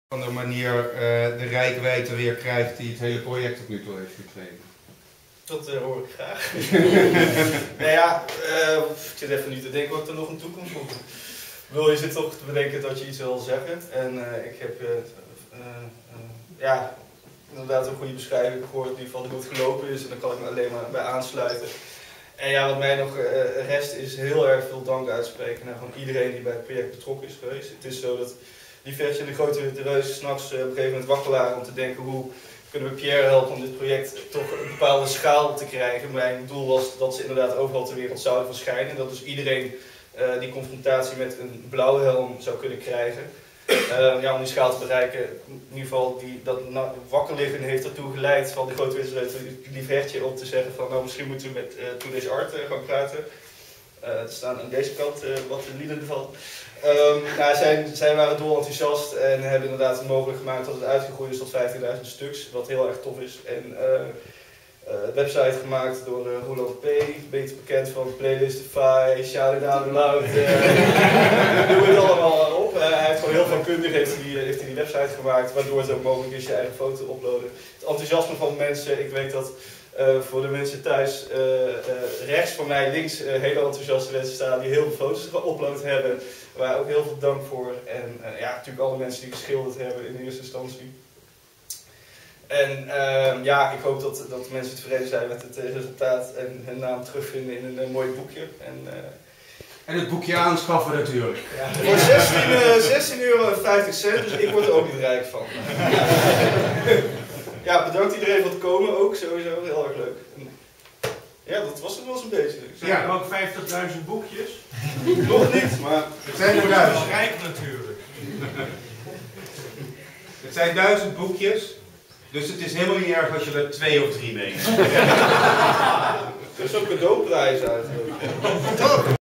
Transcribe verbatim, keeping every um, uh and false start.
van de manier uh, de reikwijdte weer krijgt die het hele project tot nu toe heeft gekregen? Dat uh, hoor ik graag. Nou ja, uh, ik zit even nu te denken wat er nog in toekomst komt. Wil je zit toch te bedenken dat je iets wil zeggen. En uh, ik heb uh, uh, uh, ja, inderdaad een goede beschrijving gehoord in ieder geval hoe het gelopen is. En daar kan ik me alleen maar bij aansluiten. En ja, wat mij nog uh, rest is heel erg veel dank uitspreken naar gewoon iedereen die bij het project betrokken is geweest. Het is zo dat Liefheertje en de Grote Witte Reus s'nachts uh, op een gegeven moment wakker waren om te denken hoe kunnen we Pierre helpen om dit project toch een bepaalde schaal te krijgen. Mijn doel was dat ze inderdaad overal ter wereld zouden verschijnen. Dat dus iedereen uh, die confrontatie met een blauwe helm zou kunnen krijgen. Uh, ja, om die schaal te bereiken, in ieder geval die, dat wakker liggen heeft ertoe geleid van de Grote Witte Reus Liefheertje om te zeggen van nou misschien moeten we met uh, Today's Art uh, gaan praten. Uh, er staan aan deze kant uh, wat lieden ervan. Um, nou, zij, zij waren dolenthousiast en hebben inderdaad mogelijk gemaakt dat het uitgegroeid is tot vijftienduizend stuks, wat heel erg tof is. En uh, uh, een website gemaakt door uh, Roland P., beter bekend van Playlistify, Shout It Out Loud. Uh, doe het allemaal op. Uh, hij heeft gewoon heel veel kundig heeft hij, heeft hij die website gemaakt, waardoor het ook mogelijk is je eigen foto te uploaden. Het enthousiasme van mensen, ik weet dat Uh, voor de mensen thuis uh, uh, rechts van mij, links, uh, hele enthousiaste mensen staan die heel veel foto's geüpload hebben. Waar ook heel veel dank voor. En uh, ja, natuurlijk alle mensen die geschilderd hebben in de eerste instantie. En uh, ja, ik hoop dat, dat mensen tevreden zijn met het uh, resultaat en hun naam terugvinden in een uh, mooi boekje. En, uh, en het boekje aanschaffen natuurlijk. Ja, voor zestien euro en vijftig cent, dus ik word er ook niet rijk van. Ja, bedankt iedereen voor het komen ook, sowieso, heel erg leuk. Ja, dat was het wel eens een beetje. Zijn er ook vijftigduizend boekjes? Nog niet, maar het zijn er duizend. Wel rijk natuurlijk. Het zijn duizend boekjes, dus het is helemaal niet erg als je er twee of drie meeneemt. Dat is ook cadeauprijs eigenlijk.